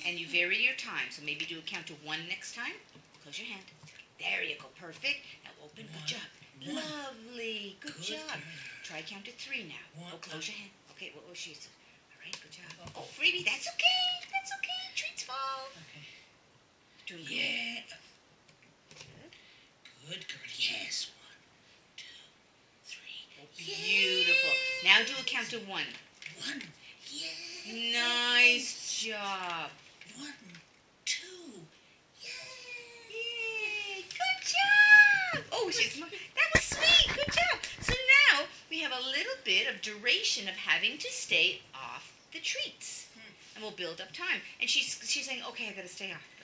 And you vary your time. So maybe do a count to 1 next time. Close your hand. There you go. Perfect. Now open. Good job. Lovely. Good job. Girl. Try count to 3 now. One. Oh, close your hand. Okay, what was she? All right, good job. Oh, freebie. That's okay. That's okay. Treats fall. Okay. Doing good. Yeah. Good. Good girl. Yes. 1, 2, 3. Beautiful. Now do a count to 1. 1. Yeah. Nice job. 1, 2. Yay! Good job! Oh, that was sweet. Good job. So now we have a little bit of duration of having to stay off the treats, and we'll build up time. And she's saying, okay, I got to stay off.